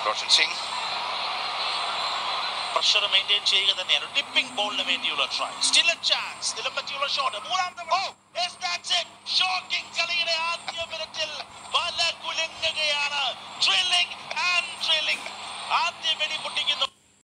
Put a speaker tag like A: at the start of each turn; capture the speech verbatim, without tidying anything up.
A: Roshan Singh.
B: Pressure maintain ചെയ്യുക തന്നെയാണ്. Tipping ബോളിന് വേണ്ടിയുള്ള ട്രൈ. Still a chance. ഇതിനെ പറ്റിയുള്ള ഷോട്ട്. മൂന്നാമത്തെ. Oh! Yes.